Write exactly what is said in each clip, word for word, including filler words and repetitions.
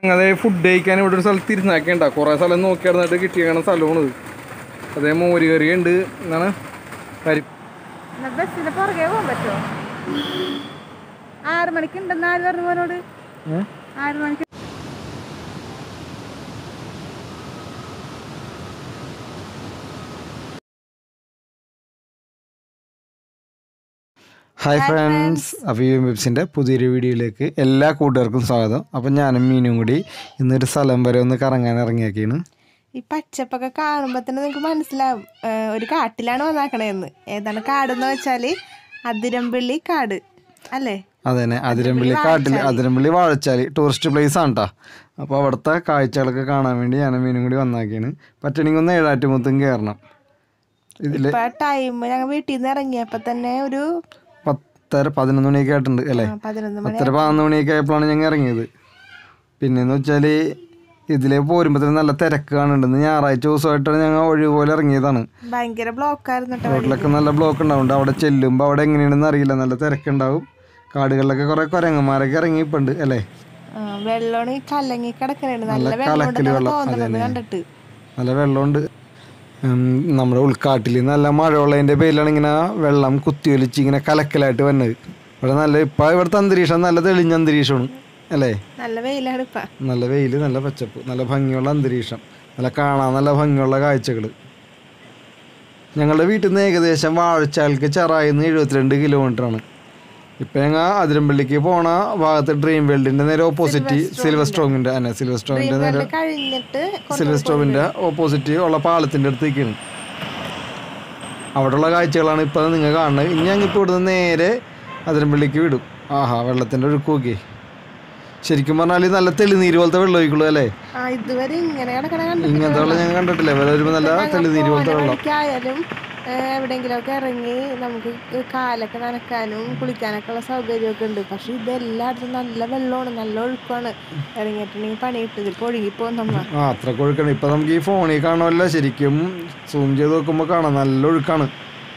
അതെ ഫുഡ് കഴിക്കാൻ ഇവിടെ ഒരു സ്ഥലത്ത് തിരിഞ്ഞാക്കേണ്ട കുറേ സ്ഥലം നോക്കി നടന്നിട്ട് കിട്ടിയ സ്ഥലമാണിത്. അതേ മോര് കറി ഉണ്ട് എന്നാണ് കരി. ബസ്സിന് പുറകെ പോകാൻ പറ്റുമോ? ആറ് മണിക്ക് ഉണ്ടെന്ന് ആര് പറഞ്ഞു പോനോട്? ആറ് മണിക്ക്. ഹായ് ഫ്രണ്ട്സ്, അഫീം വെബ്സിൻ്റെ പുതിയൊരു വീഡിയോയിലേക്ക് എല്ലാ കൂട്ടുകാർക്കും സ്വാഗതം. അപ്പം ഞാനും മീനും കൂടി ഇന്നൊരു സ്ഥലം വരെ ഒന്ന് കറങ്ങാൻ ഇറങ്ങിയൊക്കെയാണ്. ഈ പച്ചപ്പൊക്കെ കാണുമ്പോൾ തന്നെ നിങ്ങൾക്ക് മനസ്സിലാവും ഒരു കാട്ടിലാണ് വന്നാക്കണേന്ന്. ഏതാണ് കാടെന്ന് വെച്ചാൽ അതിരമ്പിള്ളി കാട് അല്ലേ? അതെ തന്നെ, അതിരമ്പിള്ളി കാട്ടിൽ അതിരമ്പിള്ളി വാഴച്ചാൽ ടൂറിസ്റ്റ് പ്ലേസ് ആണ് കേട്ടോ. അപ്പോൾ അവിടുത്തെ കാഴ്ചകളൊക്കെ കാണാൻ വേണ്ടി ഞാനും മീനും കൂടി വന്നാക്കിയാണ്. പറ്റണമെങ്കിൽ ഒന്ന് ഏഴാറ്റുമുത്തും കയറണം. ഇതിൽ ടൈം ഞങ്ങൾ വീട്ടിൽ നിന്ന് ഇറങ്ങിയപ്പോൾ തന്നെ ഒരു പത്തര പതിനൊന്ന് മണിയൊക്കെ ആയിട്ടുണ്ട് അല്ലേ? പത്തര പതിനൊന്ന് മണിയൊക്കെ ആയപ്പോഴാണ് ഞങ്ങൾ ഇറങ്ങിയത്. പിന്നെന്ന് വെച്ചാൽ ഇതിലേ പോരുമ്പോൾ തന്നെ നല്ല തിരക്ക് കാണുന്നുണ്ട്. ഞായറാഴ്ച ദിവസമായിട്ടാണ് ഞങ്ങൾ ഒഴിവുപോലെ ഇറങ്ങിയതാണ്. ഭയങ്കര ബ്ലോക്കായിരുന്നു. റോഡിലൊക്കെ നല്ല ബ്ലോക്ക് ഉണ്ടാവും. അവിടെ ചെല്ലുമ്പോൾ അവിടെ എങ്ങനെയാണെന്ന് അറിയില്ല, നല്ല തിരക്കുണ്ടാവും. കാടുകളിലൊക്കെ കുറെ കുരങ്ങന്മാരൊക്കെ ഇറങ്ങിയിപ്പുണ്ട് അല്ലേ? വെള്ളം കലങ്ങി കിടക്കുന്നുണ്ട്. നല്ല കലക്കല് വെള്ളം, കണ്ടിട്ട് നല്ല വെള്ളമുണ്ട്. നമ്മുടെ ഉൾക്കാട്ടിൽ നല്ല മഴയുള്ളതിൻ്റെ പേരിലാണ് ഇങ്ങനെ വെള്ളം കുത്തിയൊലിച്ച് ഇങ്ങനെ കലക്കലായിട്ട് വന്നത്. ഇവിടെ നല്ല ഇപ്പം ഇവിടുത്തെ അന്തരീക്ഷം നല്ല തെളിഞ്ഞ അന്തരീക്ഷമാണ് അല്ലേ? നല്ല വെയിലാണ് ഇപ്പം. നല്ല വെയിൽ, നല്ല പച്ചപ്പ്, നല്ല ഭംഗിയുള്ള അന്തരീക്ഷം, നല്ല കാണാൻ നല്ല ഭംഗിയുള്ള കാഴ്ചകൾ. ഞങ്ങളുടെ വീട്ടിൽ നിന്ന് ഏകദേശം വാഴച്ചാൽക്ക് ചെറായിന്ന് എഴുപത്തിരണ്ട് കിലോമീറ്ററാണ്. ഇപ്പം ഞങ്ങൾ അതിരമ്പള്ളിക്ക് പോണ ഭാഗത്ത് ഡ്രീം വേൾഡിൻ്റെ നേരെ ഓപ്പോസിറ്റ് സിൽവർ സ്റ്റോങ്ങിൻ്റെ അന്നെ സിൽവർ സ്റ്റോങ്ങിൻ്റെ നേരെ സിൽവർ സ്റ്റോങ്ങിൻ്റെ ഓപ്പോസിറ്റ് ഉള്ള പാലത്തിൻ്റെ അടുത്ത് നിൽക്കുകയാണ്. അവിടെയുള്ള കാഴ്ചകളാണ് ഇപ്പോൾ നിങ്ങൾ കാണുന്നത്. ഇനി ഞങ്ങൾ ഇപ്പോൾ ഇവിടുന്ന് നേരെ അതിരമ്പള്ളിക്ക് വിടും. ആഹാ, വെള്ളത്തിൻ്റെ ഒഴുക്ക് നോക്കി. ശരിക്കും പറഞ്ഞാൽ നല്ല തെളിനീര് പോലത്തെ വെള്ളം ഒഴിക്കുള്ളൂ അല്ലേ? ഇങ്ങനത്തെ വെള്ളം ഞങ്ങൾ കണ്ടിട്ടില്ല. വെള്ളം വരുമ്പോൾ നല്ല തെളിനീര് പോലത്തെ വെള്ളം. എവിടെയെങ്കിലുമൊക്കെ ഇറങ്ങി നമുക്ക് കാലൊക്കെ നനക്കാനും കുളിക്കാനൊക്കെ ഉള്ള സൗകര്യമൊക്കെ ഉണ്ട്. പക്ഷെ ഇതെല്ലായിടത്തും നല്ല വെള്ളമാണ്, നല്ല ഒഴുക്കാണ്. ഇറങ്ങിയിട്ടുണ്ടെങ്കിൽ പണി കിട്ടും. ഇപ്പോൾ ഒഴുകിപ്പോകും നമ്മൾ. ആ അത്രയ്ക്ക് ഒഴുക്കാണ്. ഇപ്പം നമുക്ക് ഈ ഫോണിൽ കാണുമല്ല, ശരിക്കും സൂം ചെയ്ത് നോക്കുമ്പോൾ കാണാം നല്ല ഒഴുക്കാണ്.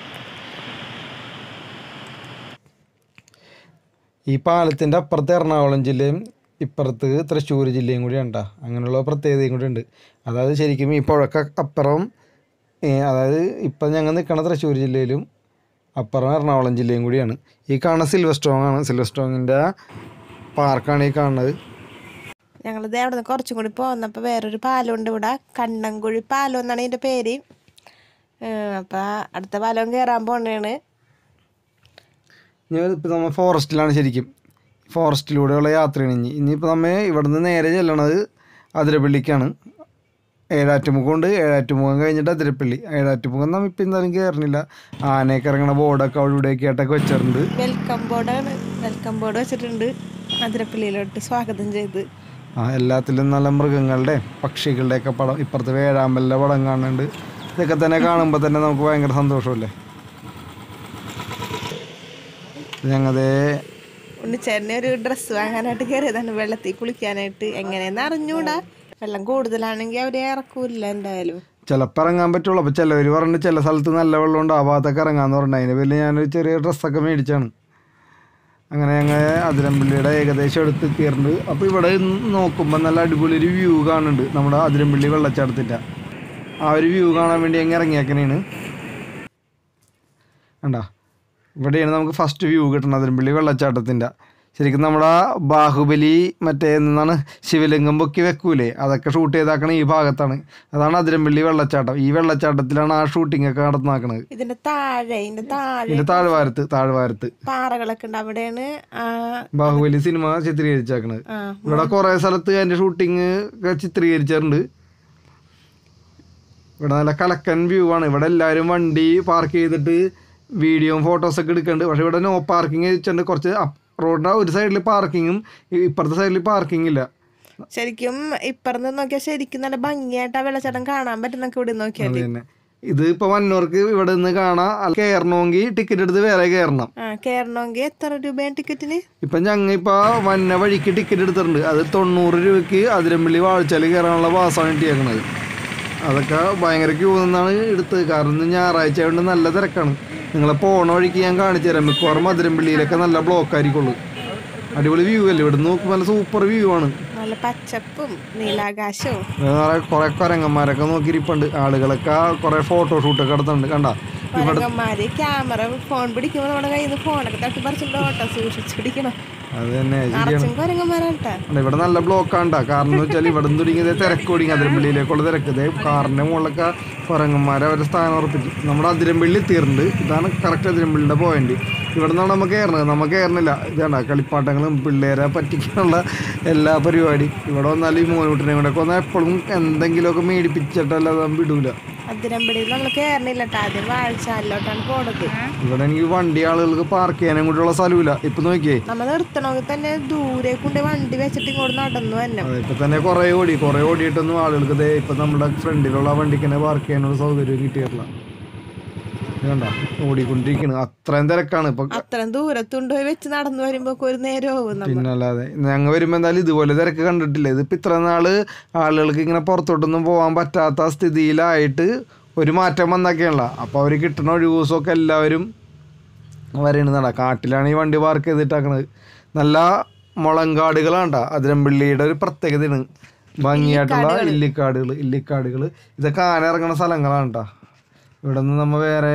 ഈ പാലത്തിൻ്റെ അപ്പുറത്ത് എറണാകുളം ജില്ലയും ഇപ്പുറത്ത് തൃശ്ശൂർ ജില്ലയും കൂടി ഉണ്ടാ. അങ്ങനെയുള്ള പ്രത്യേകതയും കൂടി ഉണ്ട്. അതായത് ശരിക്കും ഈ പുഴക്ക അപ്പുറം, അതായത് ഇപ്പം ഞങ്ങൾ നിൽക്കണ തൃശ്ശൂർ ജില്ലയിലും അപ്പുറം എറണാകുളം ജില്ലയും കൂടിയാണ്. ഈ കാണുന്ന സിൽവർ സ്റ്റോങ് ആണ്. സിൽവർ സ്റ്റോങ്ങിൻ്റെ പാർക്കാണ് ഈ കാണുന്നത്. ഞങ്ങളിത് അവിടെ നിന്ന് കുറച്ചും കൂടി പോന്നപ്പോൾ വേറൊരു പാലമുണ്ട് ഇവിടെ, കണ്ണൻകുഴി പാലം എന്നാണ് ഇതിൻ്റെ പേര്. അപ്പം അടുത്ത പാലം കയറാൻ പോണേണ്. ഞാൻ ഇപ്പം നമ്മൾ ഫോറസ്റ്റിലാണ്. ശരിക്കും ഫോറസ്റ്റിലൂടെയുള്ള യാത്രയാണ്. ഇനി ഇനിയിപ്പോൾ നമ്മൾ ഇവിടെ നിന്ന് നേരെ ചെല്ലണത് അതിരപ്പള്ളിക്കാണ്. ഏഴാറ്റുമുഖം ഉണ്ട്. ഏഴാറ്റുമുഖം കഴിഞ്ഞിട്ട് അതിരപ്പള്ളി. ഏഴാറ്റുമുഖം നമ്മൾ ഇപ്പം എന്തായാലും കയറണില്ല. ആനയൊക്കെ ഇറങ്ങണ ബോർഡൊക്കെ അവിടെ ഇവിടെയൊക്കെ ആയിട്ടൊക്കെ വെച്ചിട്ടുണ്ട്. വെൽക്കം ബോർഡാണ്, വെൽക്കം ബോർഡ് വെച്ചിട്ടുണ്ട് അതിരപ്പള്ളിയിലോട്ട് സ്വാഗതം ചെയ്ത്. ആ എല്ലാത്തിലും നല്ല മൃഗങ്ങളുടെ പക്ഷികളുടെയൊക്കെ പടം, ഇപ്പുറത്ത് വേഴാമ്പലിൻ്റെ പടം കാണുന്നുണ്ട്. ഇതൊക്കെ തന്നെ കാണുമ്പോൾ തന്നെ നമുക്ക് ഭയങ്കര സന്തോഷമല്ലേ? ഞങ്ങളതേ ഉണ്ണിച്ചേട്ടനെ ഒരു ഡ്രസ്സ് വാങ്ങാനായിട്ട് കയറിയതാണ്, വെള്ളത്തിൽ കുളിക്കാനായിട്ട്. എങ്ങനെയെന്ന് അറിഞ്ഞൂടാ. വെള്ളം കൂടുതലാണെങ്കിൽ അവരെ ഇറക്കൂല എന്തായാലും. ചിലപ്പോൾ ഇറങ്ങാൻ പറ്റുള്ളൂ. അപ്പോൾ ചിലവർ പറഞ്ഞിട്ട് ചില സ്ഥലത്ത് നല്ല വെള്ളം ഉണ്ട്, ആ ഭാഗത്തൊക്കെ ഇറങ്ങാമെന്ന് പറഞ്ഞിട്ട് അതിൻ്റെ പേരിൽ ഞാനൊരു ചെറിയ ഡ്രസ്സൊക്കെ മേടിച്ചാണ്. അങ്ങനെ ഞങ്ങൾ അതിരമ്പള്ളിയുടെ ഏകദേശം അടുത്ത് എത്തിയിട്ടുണ്ട്. അപ്പോൾ ഇവിടെ നോക്കുമ്പോൾ നല്ല അടിപൊളി ഒരു വ്യൂ കാണുന്നുണ്ട്. നമ്മുടെ അതിരമ്പള്ളി വെള്ളച്ചാട്ടത്തിൻ്റെ ആ ഒരു വ്യൂ കാണാൻ വേണ്ടി ഞങ്ങൾ ഇറങ്ങിയേക്കണേണ്. കണ്ടാ, ഇവിടെയാണ് നമുക്ക് ഫസ്റ്റ് വ്യൂ കിട്ടുന്നത്, അതിരമ്പള്ളി വെള്ളച്ചാട്ടത്തിൻ്റെ. ശരിക്കും നമ്മുടെ ബാഹുബലി മറ്റേ എന്നാണ് ശിവലിംഗം പൊക്കി വെക്കൂലേ, അതൊക്കെ ഷൂട്ട് ചെയ്താക്കണ ഈ ഭാഗത്താണ്. അതാണ് അതിരമ്പള്ളി വെള്ളച്ചാട്ടം. ഈ വെള്ളച്ചാട്ടത്തിലാണ് ആ ഷൂട്ടിംഗ് ഒക്കെ നടന്നാക്കണത്. ഇതിന്റെ താഴെ ഇതിന്റെ താഴ്വാരത്ത് താഴ്വാരത്ത് പാറകളൊക്കെ ഉണ്ട്. അവിടെയാണ് ബാഹുബലി സിനിമ ചിത്രീകരിച്ചേക്കണത്. ഇവിടെ കുറെ സ്ഥലത്ത് അതിന്റെ ഷൂട്ടിങ് ഒക്കെ ചിത്രീകരിച്ചിട്ടുണ്ട്. ഇവിടെ നല്ല കലക്കൻ വ്യൂ ആണ്. ഇവിടെ എല്ലാവരും വണ്ടി പാർക്ക് ചെയ്തിട്ട് വീഡിയോയും ഫോട്ടോസൊക്കെ എടുക്കുന്നുണ്ട്. പക്ഷെ ഇവിടെ നോ പാർക്കിങ് വെച്ചിട്ടുണ്ട്. കുറച്ച് റോഡിൻ്റെ ഒരു സൈഡിൽ പാർക്കിങ്ങും ഇപ്പുറത്തെ സൈഡിൽ പാർക്കിംഗ് ഇല്ല. ശരിക്കും ഇപ്പുറത്ത് നോക്കിയാൽ ശരിക്കും നല്ല ഭംഗിയായിട്ട് ആ വെള്ളച്ചാട്ടം കാണാൻ പറ്റുന്നൊക്കെ ഇവിടെ നോക്കിയാൽ തന്നെ. ഇത് ഇപ്പൊ വന്നവർക്ക് ഇവിടെ നിന്ന് കാണാം. കയറണമെങ്കിൽ ടിക്കറ്റ് എടുത്ത് വേറെ കയറണം. കയറണമെങ്കിൽ എത്ര രൂപയാണ് ടിക്കറ്റിന്? ഇപ്പൊ ഞങ്ങൾ ഇപ്പൊ വന്ന വഴിക്ക് ടിക്കറ്റ് എടുത്തിട്ടുണ്ട്. അത് തൊണ്ണൂറ് രൂപയ്ക്ക് അതിരമ്പള്ളി വാഴച്ചാൽ കയറാനുള്ള പാസ്സാണ് കിട്ടിയേക്കണത്. അതൊക്കെ ഭയങ്കര ക്യൂ നിന്നാണ് എടുത്തത്. കാരണം ഞായറാഴ്ച ആയതുകൊണ്ട് നല്ല തിരക്കാണ്. നിങ്ങളെ പോണ വഴിക്ക് ഞാൻ കാണിച്ചു തരാം. മിക്കവാറും അതിരമ്പള്ളിയിലൊക്കെ നല്ല ബ്ലോക്ക് ആയിരിക്കുള്ളൂ. അടിപൊളി വ്യൂ അല്ലേ? ഇവിടെ നോക്കുമ്പോൾ നല്ല സൂപ്പർ വ്യൂ ആണ്. നല്ല പച്ചപ്പും നീലാകാശവും കുറെ കുരങ്ങന്മാരൊക്കെ നോക്കിയിരിപ്പുണ്ട്. ആളുകളൊക്കെ കുറെ ഫോട്ടോഷൂട്ടൊക്കെ എടുത്തുണ്ട്. കണ്ട കുരങ്ങന്മാര് ക്യാമറ ഫോൺ പിടിക്കുമ്പോ നമ്മുടെ കയ്യിൽ നിന്ന് ഫോണൊക്കെ തട്ടി പറിച്ചിട്ട് ഓട്ടോ സൂക്ഷിച്ചു പിടിക്കണം. അത് തന്നെ കുരങ്ങന്മാരാട്ടാ. ഇവിടെ നല്ല ബ്ലോക്കാണ്ടാ. കാരണം എന്ന് വെച്ചാൽ ഇവിടെ നിന്ന് തുടങ്ങിയത് തിരക്ക് ഓടിങ്ങി അതിരമ്പള്ളിയിലേക്കുള്ള തിരക്ക്. കാറിന്റെ മുകളിലൊക്കെ കുരങ്ങന്മാരെ അവരെ സ്ഥാനം ഉറപ്പിച്ചു. നമ്മുടെ അതിരമ്പള്ളി തീർന്നുണ്ട്. ഇതാണ് കറക്റ്റ് അതിരമ്പള്ളിയുടെ പോയിന്റ്. ഇവിടെ നിന്നാണ് നമുക്ക് കയറുന്നത്. നമുക്ക് കയറുന്നില്ല. ഇതാണ് കളിപ്പാട്ടങ്ങളും പിള്ളേരെ പറ്റിക്കാനുള്ള എല്ലാ പരിപാടി. ഇവിടെ വന്നാൽ ഈ മോനൂട്ടിനെ കൂടെ ഒക്കെ വന്നാൽ എപ്പോഴും എന്തെങ്കിലുമൊക്കെ മേടിപ്പിച്ചിട്ടല്ലാതെ വിടൂല. അതിരമ്പള്ളിയിൽ നമ്മൾ കയറണില്ല. ആദ്യം വാഴച്ചാലിലോട്ടാണ് പോണത്. ഇവിടെ എനിക്ക് വണ്ടി ആളുകൾക്ക് പാർക്ക് ചെയ്യാനും കൂടിയുള്ള സ്ഥലമില്ല. ഇപ്പൊ നോക്കിയേ, നമ്മൾ നിർത്തണമെങ്കിൽ തന്നെ ദൂരെ കൊണ്ട് വണ്ടി വെച്ചിട്ട് ഇങ്ങോട്ട് നടന്നു തന്നെ. ഇപ്പൊ തന്നെ കുറെ ഓടി കുറെ ഓടിയിട്ടൊന്നും ആളുകൾക്ക് ഇതേ ഇപ്പൊ നമ്മുടെ ഫ്രണ്ടിലുള്ള വണ്ടിക്ക് തന്നെ പാർക്ക് ചെയ്യാനുള്ള സൗകര്യം കിട്ടിയിട്ടില്ല. കണ്ട ഓടിക്കൊണ്ടിരിക്കുന്നു. അത്രയും തിരക്കാണ് ഇപ്പൊ. അത്രയും ദൂരത്തുണ്ടോയി വെച്ച് നടന്നു വരുമ്പോ ഒരു നേരം. പിന്നല്ലാതെ ഞങ്ങൾ വരുമ്പോ എന്തായാലും ഇതുപോലെ തിരക്ക് കണ്ടിട്ടില്ല. ഇതിപ്പോ ഇത്ര നാള് ആളുകൾക്ക് ഇങ്ങനെ പുറത്തോട്ടൊന്നും പോകാൻ പറ്റാത്ത സ്ഥിതിയിലായിട്ട് ഒരു മാറ്റം വന്നൊക്കെയാണല്ലോ. അപ്പോൾ അവർ കിട്ടുന്ന ഒഴിവൂസമൊക്കെ എല്ലാവരും വരണതാണ്. കാട്ടിലാണ് ഈ വണ്ടി പാർക്ക് ചെയ്തിട്ടാക്കണത്. നല്ല മുളങ്കാടുകളാണ് അതിരമ്പള്ളിയുടെ ഒരു പ്രത്യേകതയാണ്. ഭംഗിയായിട്ടുള്ള ഇല്ലിക്കാടുകൾ ഇല്ലിക്കാടുകൾ ഇതൊക്കെ ആന ഇറങ്ങുന്ന സ്ഥലങ്ങളാണ് കേട്ടോ. ഇവിടെ നിന്ന് നമ്മ വേറെ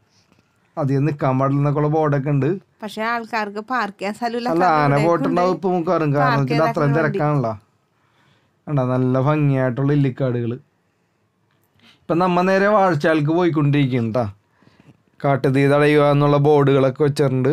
അധികം നിൽക്കാൻ പാടില്ലെന്നൊക്കെയുള്ള ബോർഡൊക്കെ ഉണ്ട്. പക്ഷെ ആൾക്കാർക്ക് പാർക്ക് ചെയ്യാൻ സ്ഥലമില്ല. അല്ല, ആന പോയിട്ടുണ്ടാവും ഇപ്പൊ മുക്കാറും. കാരണം വെച്ചാൽ അത്രയും തിരക്കാണല്ലോ. കണ്ട നല്ല ഭംഗിയായിട്ടുള്ള ഇല്ലിക്കാടുകൾ. ഇപ്പം നമ്മ നേരെ വാഴച്ചാൽക്ക് പോയിക്കൊണ്ടിരിക്കുന്നു കേട്ടോ. കാട്ടുതീ തടയുക എന്നുള്ള ബോർഡുകളൊക്കെ വെച്ചിട്ടുണ്ട്.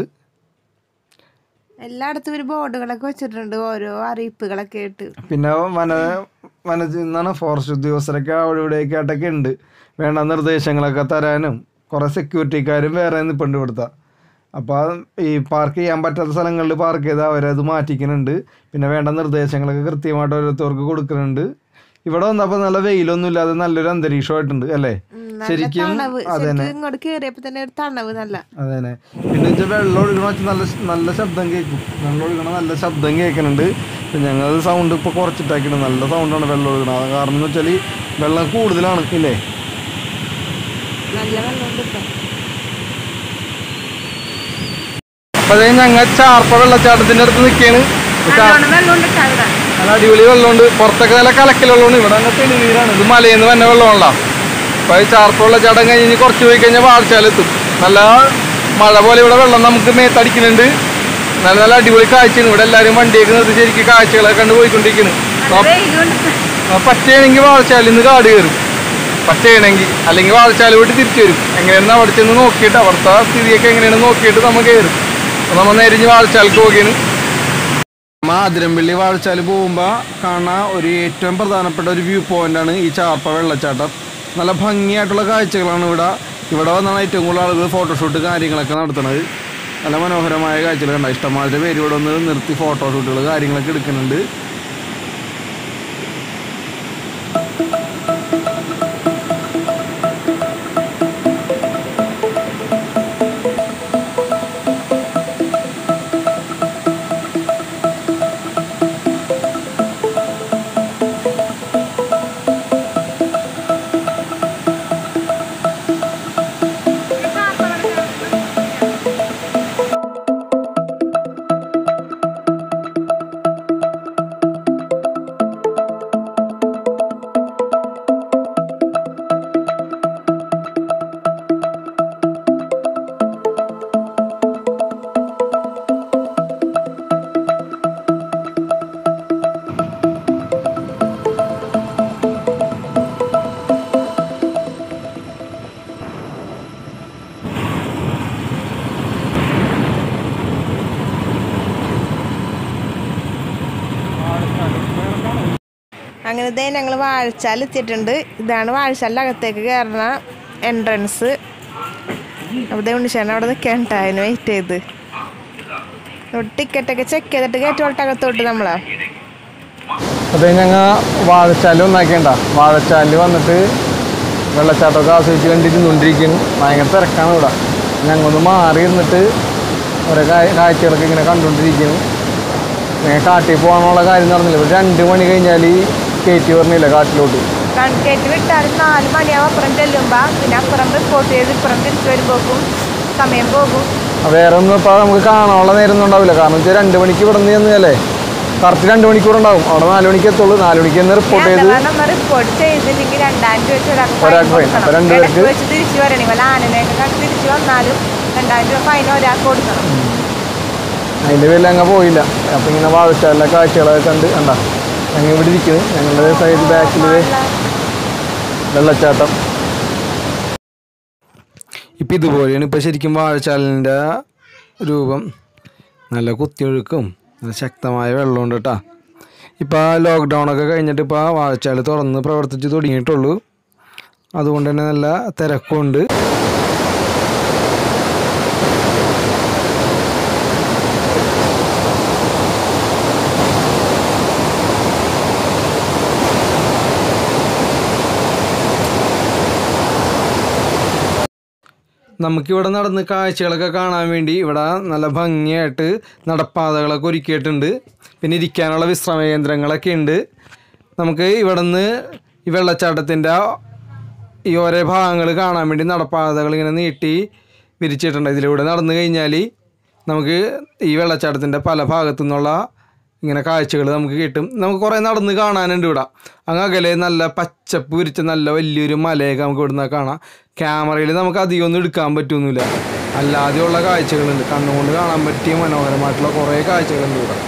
എല്ലായിടത്തും ഒരു ബോർഡുകളൊക്കെ വെച്ചിട്ടുണ്ട്, ഓരോ അറിയിപ്പുകളൊക്കെ ആയിട്ട്. പിന്നെ വന വന നിന്നാണ് ഫോറസ്റ്റ് ഉദ്യോഗസ്ഥരൊക്കെ അവിടെ ഇവിടെയൊക്കെ ആയിട്ടൊക്കെ ഉണ്ട്. വേണ്ട നിർദ്ദേശങ്ങളൊക്കെ തരാനും കുറേ സെക്യൂരിറ്റിക്കാരും വേറെ നിൽപ്പുണ്ട് ഇവിടുത്തെ. അപ്പോൾ ഈ പാർക്ക് ചെയ്യാൻ പറ്റാത്ത സ്ഥലങ്ങളിൽ പാർക്ക് ചെയ്താൽ അവരത് മാറ്റിക്കുന്നുണ്ട്. പിന്നെ വേണ്ട നിർദ്ദേശങ്ങളൊക്കെ കൃത്യമായിട്ട് ഓരോരുത്തർക്ക് കൊടുക്കുന്നുണ്ട്. ഇവിടെ വന്നപ്പോൾ നല്ല വെയിലൊന്നും ഇല്ലാതെ നല്ലൊരു അന്തരീക്ഷമായിട്ടുണ്ട് അല്ലേ ശരിക്കും. അതന്നെ അതന്നെ. പിന്നെ വെച്ചാൽ വെള്ളം ഒഴുകണ വെച്ചാൽ നല്ല നല്ല ശബ്ദം കേൾക്കും. വെള്ളം ഒഴുകണ നല്ല ശബ്ദം കേൾക്കുന്നുണ്ട്. ഞങ്ങൾ സൗണ്ട് ഇപ്പോൾ കുറച്ചിട്ടാക്കിയിട്ട് നല്ല സൗണ്ടാണ് വെള്ളം ഒഴുകണത്. അത് കാരണം എന്ന് വെച്ചാൽ വെള്ളം കൂടുതലാണ് ഇല്ലേ. അപ്പൊ ഞങ്ങൾ ചാർപ്പ വെള്ളച്ചാട്ടത്തിന്റെ അടുത്ത് നിൽക്കുകയാണ്. നല്ല അടിപൊളി വെള്ളമുണ്ട്. പുറത്തൊക്കെ നല്ല കലക്കൽ വെള്ളമാണ്. ഇവിടെ അങ്ങനെ തെളിനീരാണ്. ഇത് മലയിൽ നിന്ന് തന്നെ വെള്ളമുള്ള. അപ്പൊ ഈ ചാർപ്പ വെള്ളച്ചാട്ടം കഴിഞ്ഞ് കുറച്ച് പോയി കഴിഞ്ഞാൽ വാഴച്ചാലെത്തും. നല്ല മഴ പോലെ ഇവിടെ വെള്ളം നമുക്ക് മേത്തടിക്കുന്നുണ്ട്. നല്ല നല്ല അടിപൊളി കാഴ്ചയാണ്. ഇവിടെ എല്ലാവരും വണ്ടിയൊക്കെ നിർത്തി ശരിക്കും കാഴ്ചകളൊക്കെ കണ്ട് പോയിക്കൊണ്ടിരിക്കുന്നു. പച്ചയാണെങ്കിൽ വാഴച്ചാലിൽ നിന്ന് കാട് കയറും പച്ചയാണെങ്കിൽ, അല്ലെങ്കിൽ വാഴച്ചാൽ പോയിട്ട് തിരിച്ചു വരും. എങ്ങനെയാണെന്ന് അവിടെ ചെന്ന് നോക്കിയിട്ട് അവിടുത്തെ സ്ഥിതിയൊക്കെ എങ്ങനെയാണെന്ന് നോക്കിയിട്ട് നമ്മൾ കയറും. അപ്പോൾ നമ്മൾ നേരിഞ്ഞ് വാഴച്ചാലിക്ക് പോകുകയാണ്. നമ്മൾ ആതിരമ്പള്ളി വാഴച്ചാൽ പോകുമ്പോൾ കാണാൻ ഒരു ഏറ്റവും പ്രധാനപ്പെട്ട ഒരു വ്യൂ പോയിൻ്റാണ് ഈ ചാർപ്പ വെള്ളച്ചാട്ടം. നല്ല ഭംഗിയായിട്ടുള്ള കാഴ്ചകളാണ് ഇവിടെ. ഇവിടെ വന്നാണ് ഏറ്റവും കൂടുതൽ ആളുകൾ ഫോട്ടോഷൂട്ട് കാര്യങ്ങളൊക്കെ നടത്തുന്നത്. നല്ല മനോഹരമായ കാഴ്ചകൾ കണ്ട ഇഷ്ടംമാതിരി പേര് ഇവിടെ ഒന്ന് നിർത്തി ഫോട്ടോഷൂട്ടുകൾ കാര്യങ്ങളൊക്കെ എടുക്കുന്നുണ്ട്. അങ്ങനെ ഇതേ ഞങ്ങൾ വാഴച്ചാൽ എത്തിയിട്ടുണ്ട്. ഇതാണ് വാഴച്ചാലിൻ്റെ അകത്തേക്ക് കയറുന്ന എൻട്രൻസ്. അവിടെ ഉണ്ണിച്ചേട്ടൻ അവിടെ നിൽക്കാൻ അതിന് വെയിറ്റ് ചെയ്ത് ടിക്കറ്റൊക്കെ ചെക്ക് ചെയ്തിട്ട് കയറ്റോട്ട് അകത്തോട്ട് നമ്മളാ. അതെ, ഞങ്ങൾ വാഴച്ചാൽ ഒന്നാക്കേണ്ട വാഴച്ചാലിൽ വന്നിട്ട് വെള്ളച്ചാട്ടമൊക്കെ ആസ്വദിച്ച് കണ്ടിരുന്നുകൊണ്ടിരിക്കുന്നു. ഭയങ്കര തിരക്കാണ് ഇവിടെ. ഞങ്ങളൊന്ന് മാറി ഇരുന്നിട്ട് ഓരോ കാഴ്ചകളൊക്കെ ഇങ്ങനെ കണ്ടുകൊണ്ടിരിക്കുന്നു. ഞങ്ങൾ കാട്ടിൽ പോകാനുള്ള കാര്യം നടന്നില്ല. ഒരു രണ്ട് മണി കഴിഞ്ഞാൽ കയറ്റി പറഞ്ഞില്ല കാട്ടിലോട്ട്. കയറ്റി വിട്ടാലും നാല് മണിയാവും അപ്പുറം ചെല്ലുമ്പോൾ. പിന്നെ അപ്പുറം റിപ്പോർട്ട് ചെയ്ത് ഇപ്പുറം തിരിച്ചു വരുമ്പോക്കും സമയം പോകും. വേറെ ഒന്നും ഇപ്പോൾ നമുക്ക് കാണാനുള്ള നേരം ഒന്നും ഉണ്ടാവില്ല. കാരണം വെച്ചാൽ രണ്ട് മണിക്ക് ഇവിടെ നിന്ന് ചെന്നല്ലേ കറക്റ്റ് രണ്ട് മണിക്കൂറുണ്ടാവും. അവിടെ നാല് മണിക്ക് എത്തുള്ളൂ. നാല് മണിക്ക് തന്നെ റിപ്പോർട്ട് ചെയ്ത് റിപ്പോർട്ട് ചെയ്തില്ലെങ്കിൽ രണ്ടായിരം രൂപ വെച്ച് ഒരാൾക്ക് ഫൈൻ. അപ്പോൾ രണ്ട് പേർക്ക് വെച്ച് തിരിച്ചു വരണമെങ്കിൽ വല്ല ആനനെയൊക്കെ കണ്ട് തിരിച്ചു വന്നാലും രണ്ടായിരം രൂപ ഫൈൻ ഒരാൾക്ക് കൊടുക്കണം. അതിൻ്റെ പേരിൽ അങ്ങ് പോയില്ല. അപ്പം ഇങ്ങനെ വാഴച്ചാലിലെ കാഴ്ചകളൊക്കെ കണ്ട് കണ്ടാ ഞങ്ങൾ ഇവിടെ ഇരിക്കുന്നത്. ഞങ്ങളുടെ സൈഡ് ബാക്കിൽ വെള്ളച്ചാട്ടം. ഇപ്പം ഇതുപോലെയാണ് ഇപ്പോൾ ശരിക്കും വാഴച്ചാലിൻ്റെ രൂപം. നല്ല കുത്തിയൊഴുക്കും നല്ല ശക്തമായ വെള്ളമുണ്ട് കേട്ടോ. ഇപ്പോൾ ലോക്ക്ഡൗണൊക്കെ കഴിഞ്ഞിട്ട് ഇപ്പോൾ വാഴച്ചാൽ തുറന്ന് പ്രവർത്തിച്ച് തുടങ്ങിയിട്ടുള്ളൂ. അതുകൊണ്ട് തന്നെ നല്ല തിരക്കുണ്ട്. നമുക്കിവിടെ നടന്ന് കാഴ്ചകളൊക്കെ കാണാൻ വേണ്ടി ഇവിടെ നല്ല ഭംഗിയായിട്ട് നടപ്പാതകളൊക്കെ ഒരുക്കിയിട്ടുണ്ട്. പിന്നെ ഇരിക്കാനുള്ള വിശ്രമ കേന്ദ്രങ്ങളൊക്കെ ഉണ്ട്. നമുക്ക് ഇവിടെ നിന്ന് ഈ വെള്ളച്ചാട്ടത്തിൻ്റെ ഈ ഓരോ ഭാഗങ്ങൾ കാണാൻ വേണ്ടി നടപ്പാതകൾ ഇങ്ങനെ നീട്ടി വിരിച്ചിട്ടുണ്ട്. ഇതിലൂടെ നടന്നു കഴിഞ്ഞാൽ നമുക്ക് ഈ വെള്ളച്ചാട്ടത്തിൻ്റെ പല ഭാഗത്തു നിന്നുള്ള ഇങ്ങനെ കാഴ്ചകൾ നമുക്ക് കിട്ടും. നമുക്ക് കുറേ നടന്ന് കാണാനുണ്ട് ഇവിടെ. അങ്ങ് അകലെ നല്ല പച്ചപ്പ് വിരിച്ച നല്ല വലിയൊരു മലയൊക്കെ നമുക്ക് ഇവിടെ നിന്ന് കാണാം. ക്യാമറയിൽ നമുക്ക് അധികമൊന്നും എടുക്കാൻ പറ്റുന്നില്ല. അല്ലാതെയുള്ള കാഴ്ചകളുണ്ട്. കണ്ണുകൊണ്ട് കാണാൻ പറ്റിയ മനോഹരമായിട്ടുള്ള കുറേ കാഴ്ചകളുണ്ട് ഇവിടെ.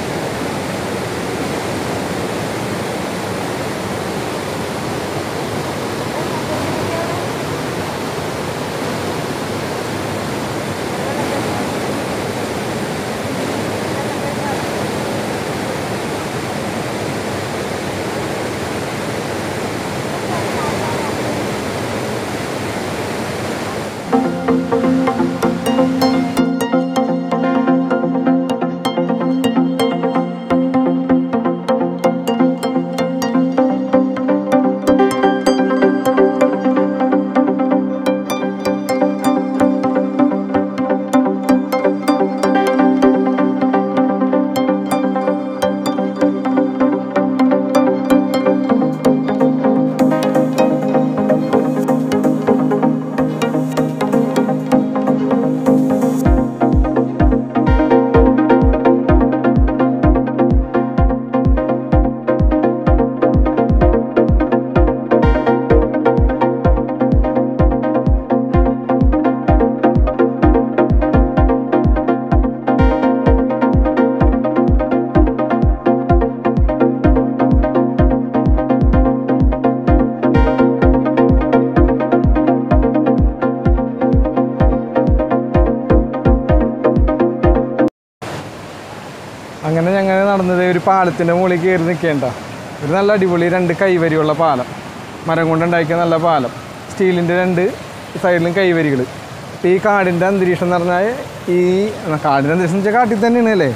അങ്ങനെ ഞങ്ങൾ നടന്നത് ഒരു പാലത്തിൻ്റെ മുകളിൽ കയറി നിൽക്കേണ്ട ഒരു നല്ല അടിപൊളി രണ്ട് കൈവരിയുള്ള പാലം. മരം കൊണ്ടുണ്ടാക്കിയ നല്ല പാലം. സ്റ്റീലിൻ്റെ രണ്ട് സൈഡിലും കൈവരികൾ. ഈ കാടിൻ്റെ അന്തരീക്ഷം എന്ന് പറഞ്ഞാൽ ഈ കാടിൻ്റെ അന്തരീക്ഷം വെച്ചാൽ കാട്ടിൽ തന്നെയാണ് അല്ലേ?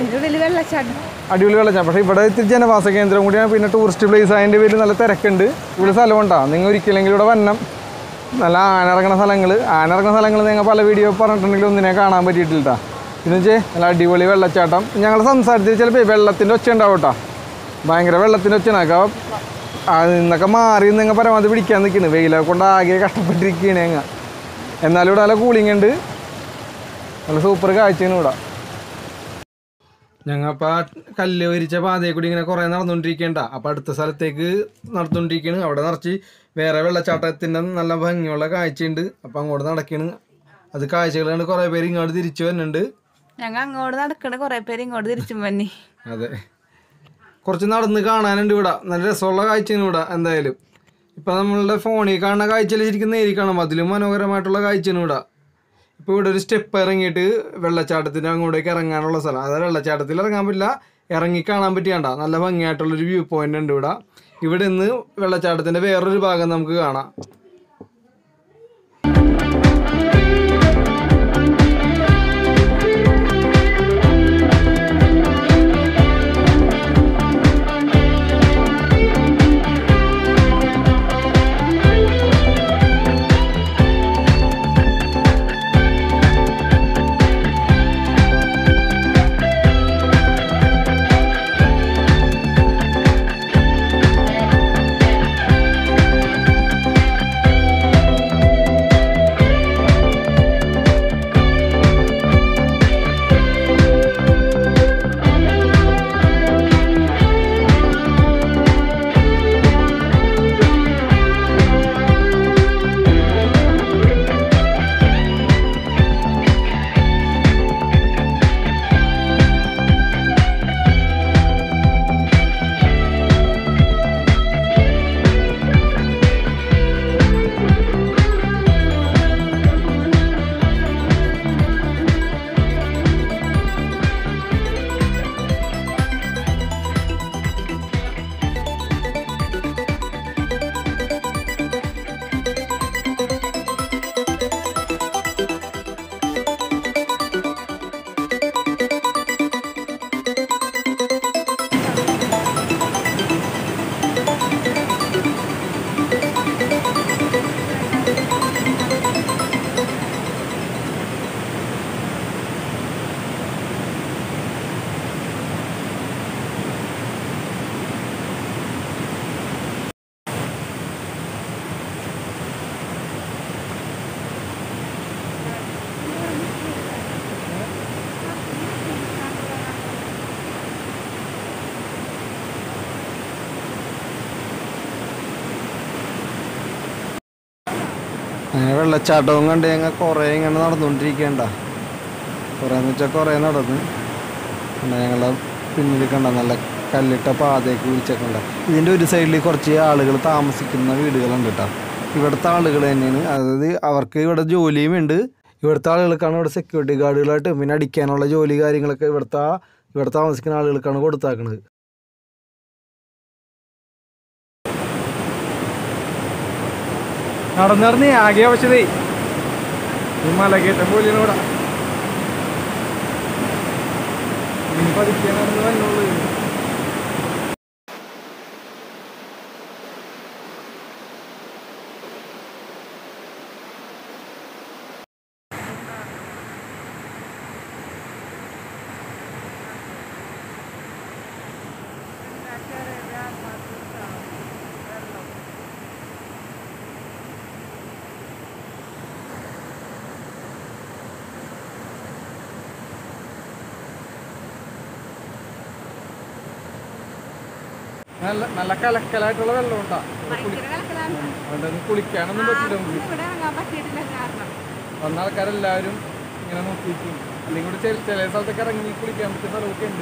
അടിപൊളി വെള്ളച്ചാട്ടം. പക്ഷേ ഇവിടെ ഇത്തിരി ജനവാസ കേന്ദ്രം കൂടിയാണ്. പിന്നെ ടൂറിസ്റ്റ് പ്ലേസ് അതിൻ്റെ പേരിൽ നല്ല തിരക്കുണ്ട്. ഇവിടെ സ്ഥലമുണ്ടാകും. നിങ്ങൾ ഒരിക്കലെങ്കിലും ഇവിടെ വരണം. നല്ല ആനിറങ്ങുന്ന സ്ഥലങ്ങൾ ആനിറങ്ങുന്ന സ്ഥലങ്ങൾ നിങ്ങൾ പല വീഡിയോ പറഞ്ഞിട്ടുണ്ടെങ്കിൽ ഒന്നിനെ കാണാൻ പറ്റിയിട്ടില്ല. ഇതെന്ന് വെച്ചാൽ നല്ല അടിപൊളി വെള്ളച്ചാട്ടം. ഞങ്ങൾ സംസാരത്തിൽ ചിലപ്പോൾ വെള്ളത്തിൻ്റെ ഒച്ച ഉണ്ടാവും കേട്ടോ. ഭയങ്കര വെള്ളത്തിൻ്റെ ഒച്ചയാണ്. അപ്പോൾ അതിൽ നിന്നൊക്കെ മാറി നിങ്ങൾ പരമാവധി പിടിക്കാൻ നിൽക്കുന്നു. വെയിലൊക്കെ കൊണ്ട് ആകെ കഷ്ടപ്പെട്ടിരിക്കുകയാണ് ഞങ്ങൾ. എന്നാലും ഇവിടെ നല്ല കൂളിംഗ് ഉണ്ട്. നല്ല സൂപ്പർ കാഴ്ചയാണ് ഇവിടെ. ഞങ്ങളിപ്പോൾ കല്ല് വരിച്ച പാതയെ കൂടി ഇങ്ങനെ കുറേ നടന്നുകൊണ്ടിരിക്കേണ്ട. അപ്പോൾ അടുത്ത സ്ഥലത്തേക്ക് നടന്നുകൊണ്ടിരിക്കുകയാണ്. അവിടെ നിറച്ച് വേറെ വെള്ളച്ചാട്ടത്തിൻ്റെ നല്ല ഭംഗിയുള്ള കാഴ്ചയുണ്ട്. അപ്പോൾ അങ്ങോട്ട് നടക്കുകയാണ്. അത് കാഴ്ചകൾ കണ്ട് കുറേ പേര് ഇങ്ങോട്ട് തിരിച്ചു വരുന്നുണ്ട്. ഞങ്ങൾ അങ്ങോട്ട് നടക്കണ കുറേ പേര് ഇങ്ങോട്ട് തിരിച്ചു വന്നി. അതെ, കുറച്ച് നടന്ന് കാണാനുണ്ട് ഇവിടെ. നല്ല രസമുള്ള കാഴ്ചയാണ് ഇവിടെ. എന്തായാലും ഇപ്പം നമ്മളുടെ ഫോണിൽ കാണുന്ന കാഴ്ചയിൽ ശരിക്കും നേരി കാണാം. അതിലും മനോഹരമായിട്ടുള്ള കാഴ്ചയാണ് ഇവിടെ. ഇപ്പോൾ ഇവിടെ ഒരു സ്റ്റെപ്പ് ഇറങ്ങിയിട്ട് വെള്ളച്ചാട്ടത്തിൻ്റെ അങ്ങോട്ടേക്ക് ഇറങ്ങാനുള്ള സ്ഥലം. അതായത് വെള്ളച്ചാട്ടത്തിൽ ഇറങ്ങാൻ പറ്റില്ല, ഇറങ്ങി കാണാൻ പറ്റിയാണ്ട നല്ല ഭംഗിയായിട്ടുള്ളൊരു വ്യൂ പോയിന്റ് ഉണ്ട് ഇവിടെ. ഇവിടെ നിന്ന് വെള്ളച്ചാട്ടത്തിൻ്റെ വേറൊരു ഭാഗം നമുക്ക് കാണാം. അങ്ങനെ വെള്ളച്ചാട്ടവും കണ്ട് ഞങ്ങൾ കുറേ ഇങ്ങനെ നടന്നുകൊണ്ടിരിക്കേണ്ട കുറേ എന്ന് വെച്ചാൽ കുറേ നടന്ന് ഞങ്ങളുടെ പിന്നിൽ കണ്ട നല്ല കല്ലിട്ട പാതയൊക്കെ വിളിച്ചൊക്കെ ഉണ്ട്. ഇതിൻ്റെ ഒരു സൈഡിൽ കുറച്ച് ആളുകൾ താമസിക്കുന്ന വീടുകളുണ്ട് കേട്ടോ. ഇവിടുത്തെ ആളുകൾ തന്നെയാണ്, അതായത് അവർക്ക് ഇവിടെ ജോലിയും ഉണ്ട്. ഇവിടുത്തെ ആളുകൾക്കാണ് ഇവിടെ സെക്യൂരിറ്റി ഗാർഡുകളായിട്ട് പിന്നെ അടിക്കാനുള്ള ജോലി കാര്യങ്ങളൊക്കെ ഇവിടുത്തെ ഇവിടെ താമസിക്കുന്ന ആളുകൾക്കാണ് കൊടുത്താക്കുന്നത്. നടന്നു നടന്ന് ആകെ ആവശ്യതേ ഈ മലകയറ്റം പോലെയാണ് ഇവിടെ പഠിക്കാൻ നടന്ന് വന്നുള്ളൂ. നല്ല നല്ല കലക്കലായിട്ടുള്ള വെള്ളം ഉണ്ടാ. അതുകൊണ്ട് കുളിക്കാനൊന്നും പറ്റില്ല. വന്ന ആൾക്കാരെല്ലാവരും ഇങ്ങനെ നോക്കിയിരിക്കും. അല്ലെങ്കിൽ ഇവിടെ ചില ചില സ്ഥലത്തൊക്കെ ഇറങ്ങി കുളിക്കാൻ പറ്റിയ സ്ഥലമൊക്കെ ഉണ്ട്.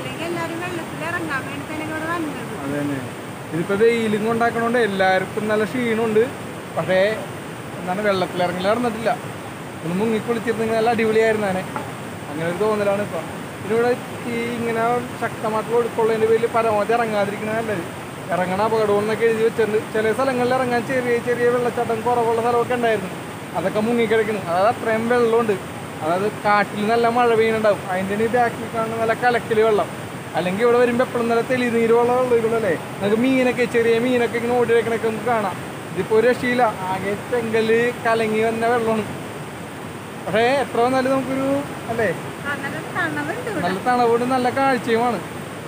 അത് തന്നെ. ഇതിപ്പോ വെയിലും കൊണ്ടാക്കണോണ്ട് എല്ലാവർക്കും നല്ല ക്ഷീണമുണ്ട്. പക്ഷേ എന്താണ് വെള്ളത്തിലിറങ്ങി നടന്നിട്ടില്ല. ഒന്ന് മുങ്ങി കുളിച്ചിരുന്നെങ്കിൽ നല്ല അടിപൊളിയായിരുന്നാണ്. അങ്ങനെ ഒരു തോന്നലാണ് ഇപ്പം. ഇതിലൂടെ ഈ ഇങ്ങനെ ശക്തമായിട്ട് കൊടുക്കുള്ളതിൻ്റെ പേരിൽ പരമാവധി ഇറങ്ങാതിരിക്കുന്നത് നല്ലത്. ഇറങ്ങണ അപകടമെന്നൊക്കെ എഴുതി വെച്ചിട്ടുണ്ട്. ചില സ്ഥലങ്ങളിൽ ഇറങ്ങാൻ ചെറിയ ചെറിയ വെള്ളച്ചാട്ടം കുറവുള്ള സ്ഥലമൊക്കെ ഉണ്ടായിരുന്നു. അതൊക്കെ മുങ്ങിക്കിടക്കുന്നു. അതായത് അത്രയും വെള്ളമുണ്ട്. അതായത് കാട്ടിൽ നല്ല മഴ പെയ്യുന്നുണ്ടാവും. അതിൻ്റെ ഈ ബാക്കിൽ കാണുന്ന നല്ല കലക്കൽ വെള്ളം. അല്ലെങ്കിൽ ഇവിടെ വരുമ്പോൾ എപ്പോഴും നല്ല തെളിനീര് വെള്ളം ഉള്ളൂല്ലേ. നമുക്ക് മീനൊക്കെ ചെറിയ മീനൊക്കെ ഇങ്ങനെ ഓടി വെക്കണൊക്കെ നമുക്ക് കാണാം. ഇതിപ്പോൾ ഒരു രക്ഷയില്ല. ആകെ ചെങ്കല് കലങ്ങി വന്ന വെള്ളമാണ്. പക്ഷേ എത്ര വന്നാലും നമുക്കൊരു അല്ലേ നല്ല തണവുണ്ട്, നല്ല കാഴ്ചയുമാണ്.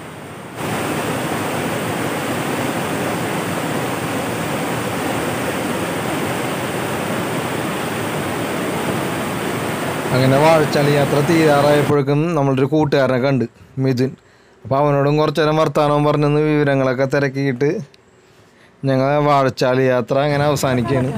അങ്ങനെ വാഴച്ചാൽ യാത്ര തീരാറായപ്പോഴേക്കും നമ്മളൊരു കൂട്ടുകാരനെ കണ്ട്, മിഥുൻ. അപ്പോൾ അവനോടും കുറച്ചു നേരം വർത്താനം പറഞ്ഞെന്ന് വിവരങ്ങളൊക്കെ തിരക്കിയിട്ട് ഞങ്ങൾ വാഴച്ചാൽ യാത്ര അങ്ങനെ അവസാനിക്കുകയാണ്.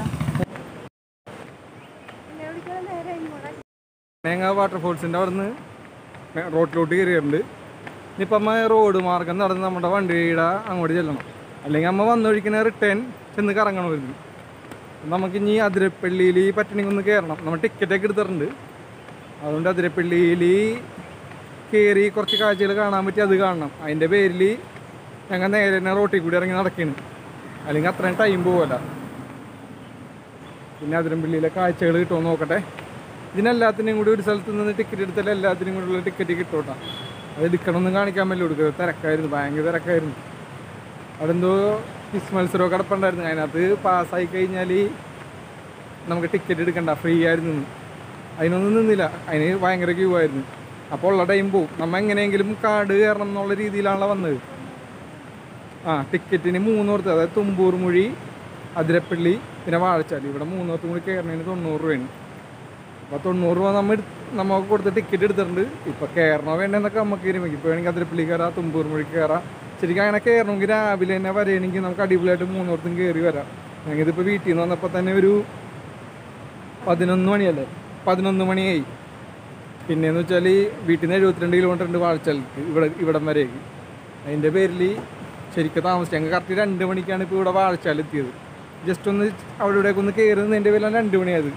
ഞങ്ങൾ വാട്ടർഫോൾസിൻ്റെ അവിടെ നിന്ന് റോട്ടിലോട്ട് കയറിയിട്ടുണ്ട്. ഇനിയിപ്പോൾ അമ്മ റോഡ് മാർഗം നടന്ന് നമ്മുടെ വണ്ടിയുടെ അങ്ങോട്ട് ചെല്ലണം. അല്ലെങ്കിൽ അമ്മ വന്നൊഴിക്കുന്ന റിട്ടേൺ ചെന്ന് കറങ്ങണമായിരുന്നു. നമുക്കിനി അതിരപ്പള്ളിയിൽ പറ്റണമെങ്കിൽ ഒന്ന് കയറണം. നമ്മൾ ടിക്കറ്റൊക്കെ എടുത്തിട്ടുണ്ട്. അതുകൊണ്ട് അതിരപ്പള്ളിയിൽ കയറി കുറച്ച് കാഴ്ചകൾ കാണാൻ പറ്റി, അത് കാണണം. അതിൻ്റെ പേരിൽ ഞങ്ങൾ നേരെ തന്നെ റോട്ടിൽ കൂടി ഇറങ്ങി നടക്കുകയാണ്. അല്ലെങ്കിൽ അത്രയും ടൈം പോകല്ല. പിന്നെ അതിരപ്പള്ളിയിലെ കാഴ്ചകൾ കിട്ടുമോ നോക്കട്ടെ. ഇതിനെല്ലാത്തിനും കൂടി ഒരു സ്ഥലത്ത് നിന്ന് ടിക്കറ്റ് എടുത്താൽ എല്ലാത്തിനും കൂടിയുള്ള ടിക്കറ്റ് കിട്ടോട്ടാ. അത് എടുക്കണമെന്ന് കാണിക്കാൻ പറ്റില്ല. കൊടുക്കുക തിരക്കായിരുന്നു, ഭയങ്കര തിരക്കായിരുന്നു. അവിടെ എന്തോ ക്വിസ് മത്സരമൊക്കെ കിടപ്പുണ്ടായിരുന്നു. അതിനകത്ത് പാസ്സായി കഴിഞ്ഞാൽ നമുക്ക് ടിക്കറ്റ് എടുക്കണ്ട, ഫ്രീ ആയിരുന്നു. അതിനൊന്നും നിന്നില്ല, അതിന് ഭയങ്കര ക്യൂ ആയിരുന്നു. അപ്പോൾ ഉള്ള ടൈം പോവും. നമ്മൾ എങ്ങനെയെങ്കിലും കാർഡ് കയറണം എന്നുള്ള രീതിയിലാണല്ലോ വന്നത്. ആ ടിക്കറ്റിന് മൂന്ന് ഓർത്ത്, അതായത് തുമ്പൂർ മൊഴി, അതിരപ്പള്ളി, പിന്നെ വാഴച്ചാൽ, ഇവിടെ മൂന്നോർത്തും കൂടി കയറണതിന് തൊണ്ണൂറ് രൂപയാണ്. അപ്പോൾ തൊണ്ണൂറ് രൂപ നമ്മൾ നമുക്ക് കൊടുത്ത് ടിക്കറ്റ് എടുത്തിട്ടുണ്ട്. ഇപ്പോൾ കയറണോ വേണ്ടെന്നൊക്കെ നമുക്ക് തീരുമാനിക്കും. ഇപ്പോൾ വേണമെങ്കിൽ അതിരപ്പള്ളി കയറാം, തുമ്പൂർ മൊഴി കയറാം. ശരിക്കും അങ്ങനെ കയറണമെങ്കിൽ രാവിലെ തന്നെ വരികയാണെങ്കിൽ നമുക്ക് അടിപൊളിയായിട്ട് മൂന്നോർത്തും കയറി വരാം. ഞങ്ങൾ ഇതിപ്പോൾ വീട്ടിൽ നിന്ന് വന്നപ്പോൾ തന്നെ ഒരു പതിനൊന്ന് മണിയല്ലേ, പതിനൊന്ന് മണിയായി. പിന്നെയെന്ന് വെച്ചാൽ വീട്ടിൽ നിന്ന് എഴുപത്തിരണ്ട് കിലോമീറ്റർ ഉണ്ട് വാഴച്ചാലിക്ക്, ഇവിടെ ഇവിടം വരേക്ക്. അതിൻ്റെ പേരിൽ ശരിക്കും താമസിച്ചു. ഞങ്ങൾ കറക്റ്റ് രണ്ട് മണിക്കാണ് ഇപ്പോൾ ഇവിടെ വാഴച്ചാൽ എത്തിയത്. ജസ്റ്റ് ഒന്ന് അവിടെ ഇവിടേക്ക് ഒന്ന് കയറുന്നത് എൻ്റെ പേരിലാണ് രണ്ട് മണിയായത്.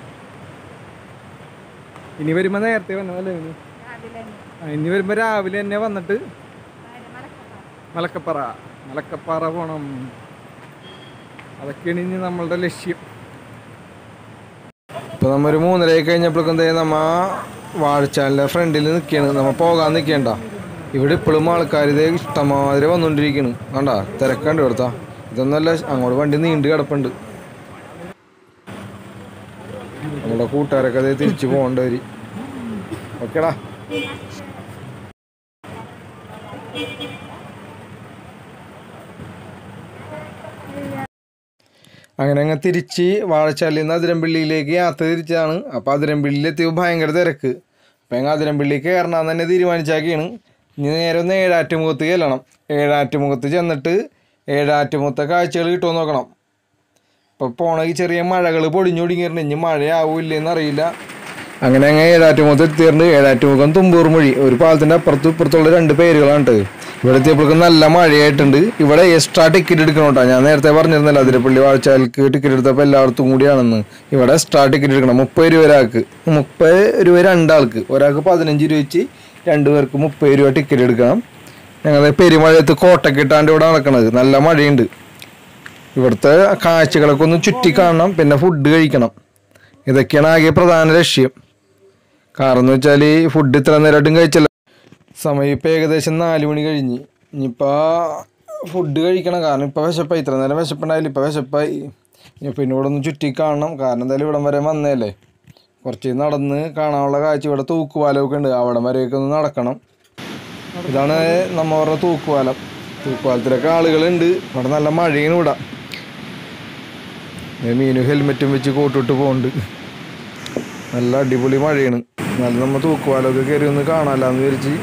ഇനി വരുമ്പോൾ നേരത്തെ വന്നതല്ലേ ഇനി ഇനി വരുമ്പോൾ രാവിലെ തന്നെ വന്നിട്ട് മലക്കപ്പാറ മലക്കപ്പാറ പോകണം. അതൊക്കെയാണ് ഇനി നമ്മളുടെ ലക്ഷ്യം. ഇപ്പോൾ നമ്മൾ ഒരു മൂന്നരയൊക്കെ കഴിഞ്ഞപ്പോഴേക്കും എന്തായാലും നമ്മ വാഴച്ചാലിൻ്റെ ഫ്രണ്ടിൽ നിൽക്കുകയാണ്. നമ്മൾ പോകാൻ നിൽക്കേണ്ട. ഇവിടെ ഇപ്പോഴും ആൾക്കാർ ഇതേ ഇഷ്ടമാതിരി വന്നുകൊണ്ടിരിക്കുകയാണ്. കണ്ടാ തിരക്കണ്ട് ഇവിടുത്തെ. ഇതൊന്നല്ല, അങ്ങോട്ട് വണ്ടി നീണ്ടു കിടപ്പുണ്ട്. നമ്മുടെ കൂട്ടുകാരൊക്കെ അതേ തിരിച്ചു പോകേണ്ടവർ. ഓക്കേടാ. അങ്ങനെ അങ്ങ് തിരിച്ച് വാഴച്ചാലിൽ നിന്ന് അതിരമ്പള്ളിയിലേക്ക് യാത്ര തിരിച്ചതാണ്. അപ്പോൾ അതിരമ്പള്ളിയിലെത്തിയപ്പോൾ ഭയങ്കര തിരക്ക്. അപ്പോൾ ഞങ്ങൾ അതിരമ്പള്ളി കയറണമെന്ന് തന്നെ തീരുമാനിച്ചാക്കിയാണ്. ഇനി നേരെ ഒന്ന് ഏഴാറ്റുമുഖത്ത് ചെല്ലണം. ഏഴാറ്റുമുഖത്ത് ചെന്നിട്ട് ഏഴാറ്റുമുഖത്തെ കാഴ്ചകൾ കിട്ടുമോ നോക്കണം. ഇപ്പോൾ പോണെങ്കിൽ ചെറിയ മഴകൾ പൊടിഞ്ഞൊടുങ്ങിയിട്ടുണ്ട്. ഇനി മഴയാവില്ലെന്ന് അറിയില്ല. അങ്ങനെ അങ്ങനെ ഏഴാറ്റുമുഖത്ത് എത്തിയിട്ടുണ്ട്. ഏഴാറ്റുമുഖം തുമ്പൂർ മൊഴി ഒരു പാലത്തിൻ്റെ അപ്പുറത്തും ഇപ്പുറത്തുള്ള രണ്ട് പേരുകളാണ് കേട്ടോ. ഇവിടെ എത്തിയപ്പോഴേക്കും നല്ല മഴയായിട്ടുണ്ട്. ഇവിടെ എക്സ്ട്രാ ടിക്കറ്റ് എടുക്കണം കേട്ടോ. ഞാൻ നേരത്തെ പറഞ്ഞിരുന്നല്ലോ അതിരപ്പള്ളി വാഴച്ചാലിക്ക് ടിക്കറ്റ് എടുത്തപ്പോൾ എല്ലായിടത്തും കൂടിയാണെന്ന്. ഇവിടെ എക്സ്ട്രാ ടിക്കറ്റ് എടുക്കണം. മുപ്പത് രൂപ ഒരാൾക്ക്, മുപ്പത് രൂപ രണ്ടാൾക്ക്, ഒരാൾക്ക് പതിനഞ്ച് രൂപ വെച്ച് രണ്ട് പേർക്ക് മുപ്പത് രൂപ ടിക്കറ്റ് എടുക്കണം. ഞങ്ങൾ പെരുമഴയത്ത് കോട്ടൊക്കെ ഇട്ടാണ്ട് ഇവിടെ നടക്കണത്. നല്ല മഴയുണ്ട്. ഇവിടുത്തെ കാഴ്ചകളൊക്കെ ഒന്ന് ചുറ്റി കാണണം, പിന്നെ ഫുഡ് കഴിക്കണം. ഇതൊക്കെയാണ് ആകെ പ്രധാന ലക്ഷ്യം. കാരണം എന്ന് വെച്ചാൽ ഫുഡ് ഇത്ര നേരമായിട്ടും കഴിച്ചല്ല. സമയം ഇപ്പം ഏകദേശം നാല് മണി കഴിഞ്ഞ്. ഇനിയിപ്പോൾ ഫുഡ് കഴിക്കണം. കാരണം ഇപ്പോൾ വിശപ്പായി. ഇത്ര നേരം വിശപ്പുണ്ടായില്ല, ഇപ്പോൾ വിശപ്പായി. ഇനിയിപ്പോൾ പിന്നെ ഇവിടെ ഒന്ന് ചുറ്റി കാണണം. കാരണം എന്തായാലും ഇവിടം വരെ വന്നതല്ലേ. കുറച്ച് നടന്ന് കാണാനുള്ള കാഴ്ച. ഇവിടെ തൂക്കുപാലമൊക്കെ ഉണ്ട്, അവിടം വരെയൊക്കെ ഒന്ന് നടക്കണം. ഇതാണ് നമ്മ പറഞ്ഞ തൂക്കുപാലം. തൂക്കുപാലത്തിലൊക്കെ ആളുകളുണ്ട്. ഇവിടെ നല്ല മഴയാണ്. ഇവിടെ മീനും ഹെൽമെറ്റും വെച്ച് കോട്ടിട്ട് പോകുന്നുണ്ട്. നല്ല അടിപൊളി മഴയാണ്. എന്നാലും നമ്മൾ തൂക്കുപാലമൊക്കെ കയറി ഒന്ന് കാണാമല്ലാന്ന് വിചാരിച്ച്.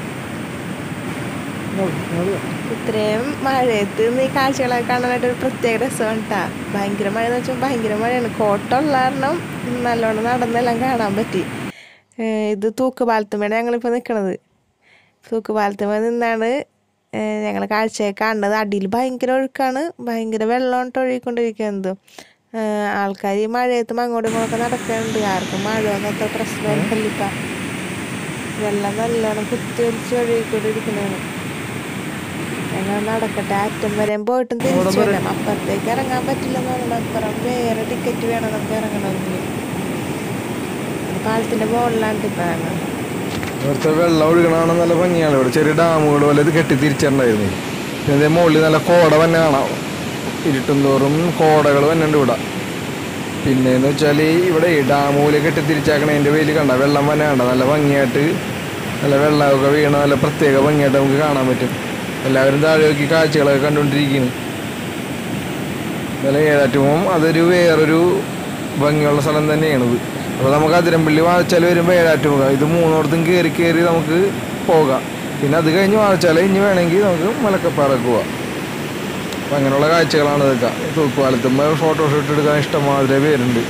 ഇത്രയും മഴയത്ത് ഈ കാഴ്ചകളൊക്കെ കാണാനായിട്ട് ഒരു പ്രത്യേക രസമാണ് കേട്ടോ. ഭയങ്കര മഴ എന്ന് വെച്ചാൽ ഭയങ്കര മഴയാണ്. കോട്ടുള്ള കാരണം നല്ലോണം നടന്നെല്ലാം കാണാൻ പറ്റി. ഇത് തൂക്കുപാലത്തുമ്മയാണ് ഞങ്ങളിപ്പോൾ നിൽക്കണത്. തൂക്കുപാലത്തുമ്മ നിന്നാണ് ഞങ്ങൾ കാഴ്ചയൊക്കെ കാണുന്നത്. അടിയിൽ ഭയങ്കര ഒഴുക്കാണ്, ഭയങ്കര വെള്ളമാണ് ഒഴുകിക്കൊണ്ടിരിക്കുന്നത്. ആൾക്കാർ ഈ മഴയത്തും അങ്ങോട്ടും ഇങ്ങോട്ടൊക്കെ നടക്കുന്നുണ്ട്. ആർക്കും മഴ ഒന്നും അത്ര പ്രശ്നമല്ല. വെള്ളം നല്ലോണം കുത്തി ഒലിച്ച് ഒഴുകിക്കൊണ്ടിരിക്കുന്നതാണ്. ഞങ്ങൾ നടക്കട്ടെ, അറ്റം വരെയും പോയിട്ടും തിരിച്ചു വരാം. അപ്പുറത്തേക്ക് ഇറങ്ങാൻ പറ്റില്ലെന്ന് പറഞ്ഞാൽ അപ്പുറം വേറെ ടിക്കറ്റ് വേണം നമുക്ക് ഇറങ്ങണമെങ്കിൽ. പാലത്തിൻ്റെ മുകളിലാണ് ഇപ്പം ഞങ്ങൾ. ഇവിടുത്തെ വെള്ളം ഒഴുകണമാണ് നല്ല ഭംഗിയാണ്. ഇവിടെ ചെറിയ ഡാമുകൾ പോലെ ഇത് കെട്ടി തിരിച്ചിട്ടുണ്ടായിരുന്നു. പിന്നെ മുകളിൽ നല്ല കോട തന്നെ കാണാം. ഇരുട്ടും തോറും കോടകൾ തന്നെ ഉണ്ട് ഇവിടെ. പിന്നെയെന്ന് വെച്ചാൽ ഇവിടെ ഡാം പോലെ കെട്ടി തിരിച്ചാക്കണതിൻ്റെ പേരിൽ കണ്ട വെള്ളം തന്നെ കണ്ട നല്ല ഭംഗിയായിട്ട്, നല്ല വെള്ളമൊക്കെ വീണ നല്ല പ്രത്യേക ഭംഗിയായിട്ട് നമുക്ക് കാണാൻ പറ്റും. എല്ലാവരും താഴെ നോക്കി കാഴ്ചകളൊക്കെ കണ്ടുകൊണ്ടിരിക്കുന്നു. എന്നാലും ഏഴാറ്റുമുഖം അതൊരു വേറൊരു ഭംഗിയുള്ള സ്ഥലം തന്നെയാണിത്. അപ്പോൾ നമുക്ക് അതിരമ്പള്ളി വാഴച്ചാൽ വരുമ്പോൾ ഏഴാറ്റുമുഖം ഇത് മൂന്നോടത്തും കയറി കയറി നമുക്ക് പോകാം. പിന്നെ അത് കഴിഞ്ഞ് വാഴച്ചാൽ ഇനി വേണമെങ്കിൽ നമുക്ക് മലക്കപ്പാറക്ക് പോവാം. അപ്പം അങ്ങനെയുള്ള കാഴ്ചകളാണ് ഇതൊക്കെ. തൂക്കുപാലത്തുമ്പോൾ ഫോട്ടോഷൂട്ട് എടുക്കാൻ ഇഷ്ടംമാതിരി പേരുണ്ട്.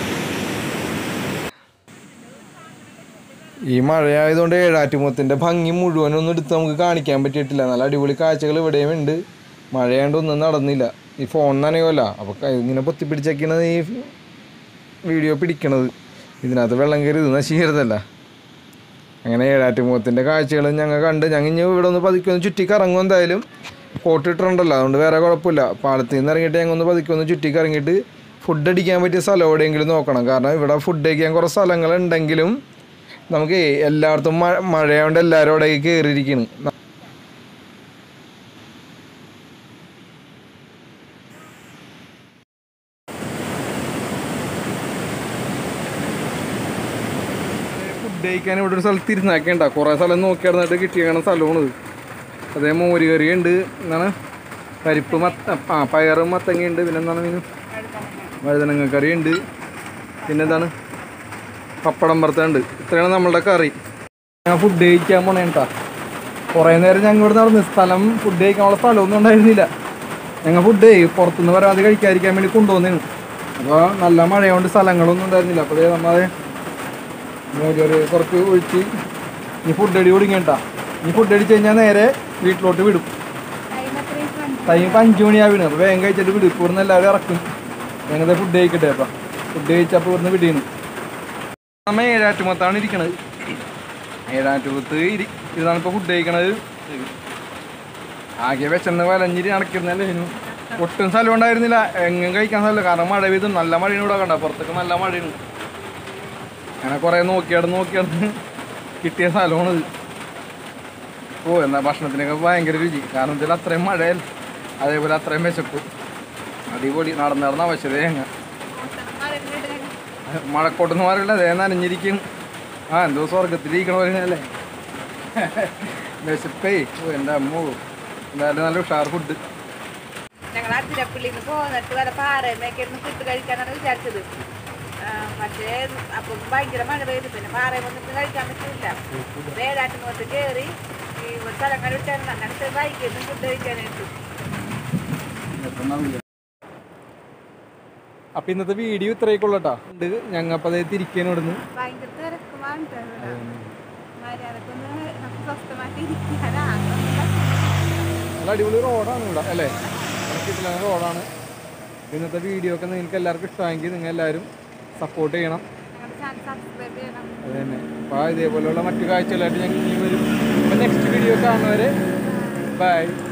ഈ മഴയായതുകൊണ്ട് ഏഴാറ്റുമുഖത്തിൻ്റെ ഭംഗി മുഴുവനൊന്നും എടുത്ത് നമുക്ക് കാണിക്കാൻ പറ്റിയിട്ടില്ല. നല്ല അടിപൊളി കാഴ്ചകൾ ഇവിടെയും ഉണ്ട്. മഴയായതുകൊണ്ടൊന്നും നടന്നില്ല. ഈ ഫോൺ നനയുമല്ല, അപ്പോൾ ഇങ്ങനെ പൊത്തിപ്പിടിച്ചൊക്കെയാണ് ഈ വീഡിയോ പിടിക്കണത്. ഇതിനകത്ത് വെള്ളം കയറി ഇത് നശീകരതല്ല. അങ്ങനെ ഏഴാറ്റുമുഖത്തിൻ്റെ കാഴ്ചകൾ ഞങ്ങൾ കണ്ട് ഞങ്ങൾ ഇനി ഇവിടെ ഒന്ന് പതുക്കെ ഒന്ന് ചുറ്റി കറങ്ങും. എന്തായാലും കോട്ട് ഇട്ടിട്ടുണ്ടല്ലോ, അതുകൊണ്ട് വേറെ കുഴപ്പമില്ല. പാലത്തിൽ നിന്ന് ഇറങ്ങിയിട്ട് ഞങ്ങൾ ഒന്ന് പതുക്കെ ഒന്ന് ചുറ്റി കറങ്ങിയിട്ട് ഫുഡ് അടിക്കാൻ പറ്റിയ സ്ഥലം എവിടെയെങ്കിലും നോക്കണം. കാരണം ഇവിടെ ഫുഡ് അടിക്കാൻ കുറേ സ്ഥലങ്ങളുണ്ടെങ്കിലും നമുക്ക് എല്ലായിടത്തും മഴ മഴയായതുകൊണ്ട് എല്ലാവരും അവിടേക്ക് കയറിയിരിക്കുന്നു. ഫുഡ് കഴിക്കാൻ ഇവിടെ ഒരു സ്ഥലത്ത് ഇരുന്നാക്കേണ്ട. കുറേ സ്ഥലം നോക്കി നടന്നിട്ട് കിട്ടിയേക്കണ സ്ഥലമാണിത്. അതേ മോര് കറിയുണ്ട്, എന്താണ് പരിപ്പ് മത്ത ആ പയറും മത്തങ്ങയുണ്ട്. പിന്നെ എന്താണ് മീൻ വഴുതനങ്ങ കറിയുണ്ട്. പിന്നെന്താണ് പപ്പടം വറുത്തുണ്ട്. ഇത്രയാണ് നമ്മളുടെ കറി. ഞാൻ ഫുഡ് കഴിക്കാൻ പോണേ കേട്ടോ. കുറേ നേരം ഞങ്ങൾ ഇവിടെ നടന്ന് സ്ഥലം ഫുഡ് കഴിക്കാനുള്ള സ്ഥലമൊന്നും ഉണ്ടായിരുന്നില്ല. ഞങ്ങൾ ഫുഡ് പുറത്തുനിന്ന് വരാതെ കഴിക്കാതിരിക്കാൻ വേണ്ടി കൊണ്ടുവന്നേന്. അപ്പോൾ നല്ല മഴയുകൊണ്ട് സ്ഥലങ്ങളൊന്നും ഉണ്ടായിരുന്നില്ല. അപ്പോൾ അതേ നമ്മളത് മോര് കുറച്ച് ഒഴിച്ച് ഇനി ഫുഡ് അടി കുടുങ്ങിട്ടാ. ഇനി ഫുഡ് അടിച്ച് കഴിഞ്ഞാൽ നേരെ വീട്ടിലോട്ട് വിടും. ടൈം ഇപ്പം അഞ്ച് മണിയാണ് വീണ്. അപ്പോൾ വേഗം കഴിച്ചിട്ട് വിടും. ഇപ്പോൾ ഇവിടുന്ന് എല്ലാവരും ഇറക്കും. ഞങ്ങളുടെ ഫുഡ് കഴിക്കട്ടെ. അപ്പം ഫുഡ് കഴിച്ചപ്പോൾ ഇവിടുന്ന് വിടിയുന്നു. നമ്മൾ ഏഴാറ്റുമുഖത്താണ് ഇരിക്കണത്. ഏഴാറ്റുമുഖത്ത് ഇരി ഇതാണ് ഇപ്പോൾ ഫുഡ് കഴിക്കണത്. ആകെ വിശന്ന് വലഞ്ഞിരി നടക്കുന്നല്ലേ. ഒട്ടും സ്ഥലം ഉണ്ടായിരുന്നില്ല, എങ്ങും കഴിക്കാൻ സ്ഥലമില്ല. കാരണം മഴ പെയ്തു, നല്ല മഴയാണ് ഇവിടെ കണ്ട. പുറത്തൊക്കെ നല്ല മഴയാണ്. അങ്ങനെ കുറേ നോക്കിയാടുന്ന് നോക്കിയാടുന്ന് കിട്ടിയ സ്ഥലമാണിത്. ഓ എന്നാൽ ഭക്ഷണത്തിനൊക്കെ ഭയങ്കര രുചി. കാരണം ഇതിൽ അത്രയും മഴയല്ല, അതേപോലെ അത്രയും വിശപ്പ്. അടിപൊളി നടന്ന് നടന്ന ആവശ്യത. ഞങ്ങൾ മഴക്കോട്ടെന്ന് പറയില്ല, അതേ നനഞ്ഞിരിക്കും. ആ എന്തോ സ്വർഗത്തിലിരിക്കണ പറയുന്നല്ലേ. വിശപ്പേ ഓ എൻ്റെ അമ്മോ. എന്തായാലും നല്ല ഉഷാർ ഫുഡ്. ഞങ്ങൾ അതിരപ്പള്ളിയിൽ നിന്ന് പോന്നിട്ട് വല്ല പാറയമൊക്കെ ഇരുന്ന് ഫുഡ് കഴിക്കാനാണ് വിചാരിച്ചത്. പക്ഷേ അപ്പം ഭയങ്കര മഴ പെയ്തു. പിന്നെ പാറയിൽ വന്നിട്ട് കഴിക്കാൻ പറ്റില്ല. ഏഴാറ്റുമുഖത്ത് കയറി ഈ സ്ഥലങ്ങൾ വിട്ടാണ് അങ്ങനത്തെ ബൈക്കിൽ നിന്ന് ഫുഡ് കഴിക്കാനായിട്ട്. അപ്പം ഇന്നത്തെ വീഡിയോ ഇത്രയൊക്കെയുള്ളൂ കേട്ടോ. ഉണ്ട് ഞങ്ങപ്പോൾ അതേ തിരിക്കാൻ ഇവിടുന്ന്. നല്ല അടിപൊളി റോഡാണ് ഇവിടെ അല്ലേ? കിട്ടില്ല റോഡാണ്. ഇന്നത്തെ വീഡിയോ ഒക്കെ നിങ്ങൾക്ക് എല്ലാവർക്കും ഇഷ്ടമായെങ്കിൽ നിങ്ങൾ എല്ലാവരും സപ്പോർട്ട് ചെയ്യണം. അത് തന്നെ. അപ്പോൾ ഇതേപോലെയുള്ള മറ്റു കാഴ്ചകളായിട്ട് ഞങ്ങൾ ഇനി വരും. അപ്പോൾ നെക്സ്റ്റ് വീഡിയോ കാണുന്നവരെ ബൈ.